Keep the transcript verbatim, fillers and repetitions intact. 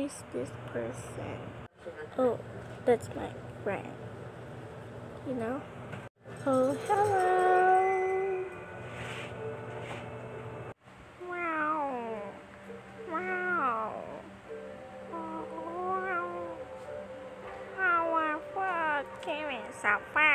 is this person? Oh, that's my friend. You know? Oh, hello. Wow. Wow. Oh, wow. Oh, my God. Came in so fast.